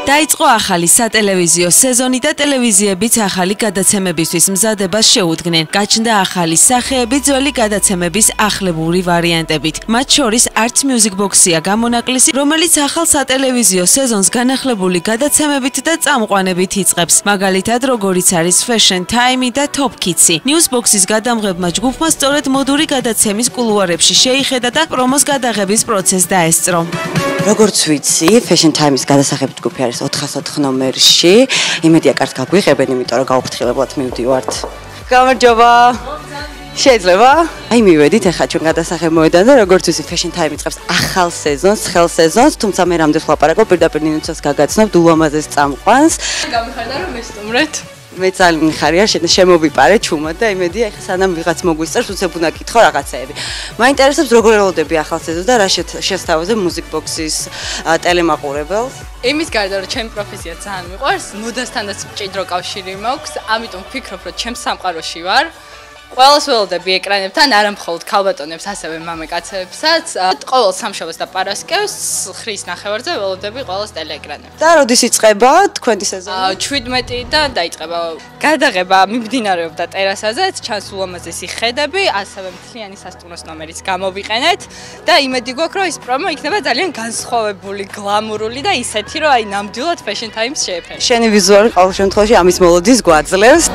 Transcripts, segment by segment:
დაიწყო ახალი სატელევიზიო სეზონი და ტელევიზიებიც ახალი გადაცემებისთვის მზადებას შეუდგნენ. გაჩნდა ახალი სახეები ძველი გადაცემების ახლებური ვარიანტებით. მათ შორის არც Music Box-ია გამონაკლისი, რომელიც ახალ სატელევიზიო სეზონს განახლებული გადაცემებით და წამყვანებით იწყებს. მაგალითად, როგორიც არის Fashion Time და Top Kids-ი. News Box-ის გადამღებმა ჯგუფმა სწორედ მოდური გადაცემის კულუარებში შეიხედა და პრომოს გადაღების პროცესს დაესწრო. როგორც ვიცი, Fashion Time-ის გადასახებით ჯგუფი არის 404 ნომერში. იმედია კარგად გაგვიღებენ, იმიტომ რომ გაუფრთხილებლად მივდივართ. გამარჯობა. შეიძლება? აი მივედით ახლა ჩვენ გადასახებმოედან და როგორც ვიცი, Fashion Time იწყებს ახალ სეზონს, ხელ სეზონს, თუმცა მე რამდენს ვლაპარაკობ, პირდაპირ ნინუცას გაგაცნობ ულამაზეს წამყვანს. გამიხარდა რომ მესტუმრეთ. მე ძალიან მიხარია, შემოვიპარე ჩუმად და იმედია ახლა სანამ ვიღაც მოგვისწრებს, უცებ უნდა კითხო რაღაცეები. მაინტერესებს როგორ ელოდები ახალ სეზონს და რა შესთავაზე Music Box-ის ტელემაყურებელს? იმის გარდა რომ ჩემი პროფესია ძალიან მიყვარს, მოდასთანაც მჭიდრო კავშირი მაქვს, ამიტომ ვფიქრობ, რომ ჩემს სამყაროში ვარ. ყველას ველოდები ეკრანებთან, არა მხოლოდ ქალბატონებს, ასევე მამაკაცებსაც. ყოველ სამშაბათს და პარასკევს ხრის ნახევარზე ველოდები ყველას ტელეეკრანებზე. და როდის იწყება თქვენი სეზონი? 17-დან დაიწყება. გადაღება მიმდინარეობდა ტერასაზეც, ჩანს ულამაზესი ხედები, ასევე მთლიანი სასტუმროს ნომერიც გამოვიყენეთ და იმედი გვაქვს, რომ ეს პრომო იქნება ძალიან განსხვავებული, გლამურული და ისეთი, რომ აი ნამდვილად Fashion Times შეეფერა. შენი ვიზუალი ყოველ შემთხვევაში ამის მელოდიის გვაძლევს.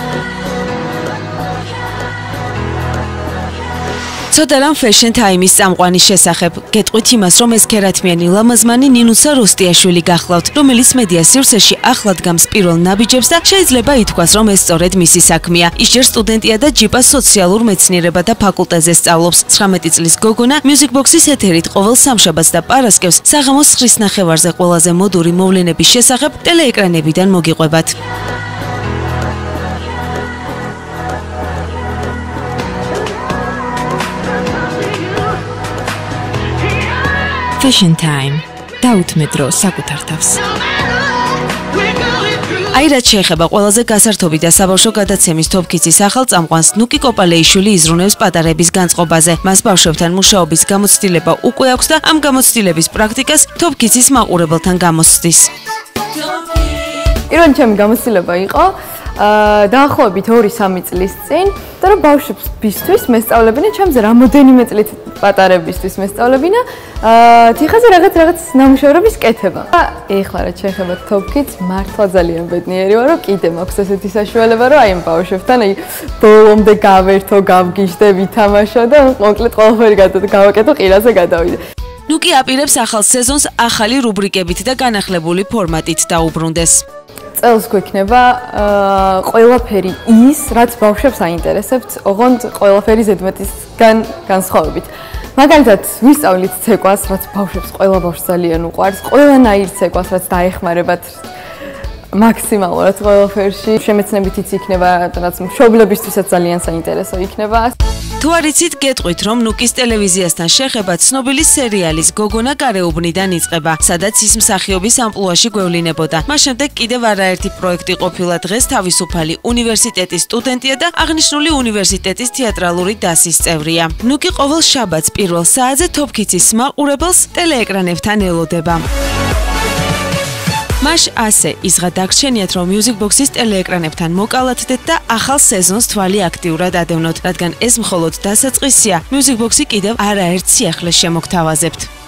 ცოტა რამ Fashion Time-ის წამყვანის შესახებ. გეტყვით იმას, რომ ეს ქერათმიანი ლამაზმანი ნინუცა როსტიაშვილი გახლავთ, რომელიც მედია სივრცეში ახლად გამს პირველ ნაბიჯებს და შეიძლება ითქვას, რომ ეს სწორედ მისი საქმეა. ის ჯერ სტუდენტია და ჯიპას სოციალურ მეცნიერებათა ფაკულტეტზე სწავლობს. 19 წლის გოგონა Music Box-ის ეთერით ყოველ სამშაბათს და პარასკევს საღამოს ხრის ნახევარზე ყველაზე მოდური მოვლენების შესახებ ტელეეკრანებიდან მოგიყვებათ. Fashion Time. დაუთმეთ დრო საკუთარ თავს. აი რაც შეეხება ყველაზე გასართობი და საბავშვო გადაცემის Top Kids-ის ახალ წამყვანს, ნუკი კოპალეიშვილი იზრუნებს პატარების განწყობაზე. მას ბავშვებთან მუშაობის გამოცდილება უკვე აქვს და ამ გამოცდილების პრაქტიკას Top Kids-ის მაყურებელთან გამოსცდის. პირველი ჩემი გამოცდილება იყო დაახლოებით 2-3 წლის წინ და რომ ბავშვებისთვის მესწავლებინა ჩემზე რამოდენიმე წლით პატარებისთვის მესწავლებინა თიხაზე რაღაც ნამუშევრების კეთება. ეხლა რაც შეეხება Top Kids, მართლა ძალიან ბედნიერი ვარ, რომ კიდე მაქვს ესეთი საშუალება, რომ აი ამ ბავშვებთან აი ბოლომდე გავერთო, გავგიჟდე, ვითამაშო და მოკლედ ყველაფერი გავაკეთო, ყირაზე გადავიდე. ნუკი აპირებს ახალ სეზონს ახალი რუბრიკებით და განახლებული ფორმატით დაუბრუნდეს. წელს გვექნება ყველაფერი ის, რაც ბავშვებს აინტერესებთ, ოღონდ ყველაფერი ზედმეტისგან განსხვავებით. მაგალითად, ვისწავლით ცეკვას, რაც ბავშვებს ყველა ბავშვს ძალიან უყვარს, ყველანაირ ცეკვას, რაც დაეხმარებათ მაქსიმალურად ყველაფერში. შემეცნებითიც იქნება, რაც მშობლებისთვისაც ძალიან საინტერესო იქნება. თუ არ იცით, გეტყვით, რომ ნუკის ტელევიზიასთან შეხება ცნობილი სერიალის გოგონა გარეუბნიდან იწყება, სადაც ის მსახიობის ამპლუაში გვევლინებოდა. მას შემდეგ კიდევ არაერთი პროექტი ყოფილა. დღეს თავისუფალი უნივერსიტეტის სტუდენტია და აღნიშნული უნივერსიტეტის თეატრალური დასის წევრია. ნუკი ყოველ შაბათს პირველ საათზე Top Kids-ის მაყურებელს ტელეეკრანებთან ელოდება. მას ასე ისღა დაგრჩენიათ, რომ Music Box-ის ტელეეკრანებთან მოკალათდეთ და ახალ სეზონს თვალი აქტიურად ადევნოთ, რადგან ეს მხოლოდ დასაწყისია. Music Box-ი კიდევ არაერთ სიახლეს შემოგთავაზებთ.